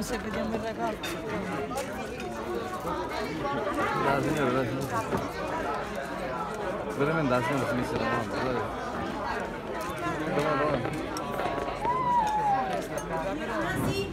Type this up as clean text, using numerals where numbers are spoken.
se vediamo il ragazzo. La signora, la signora. Veramente la signora si mette la mano, guarda. Dove?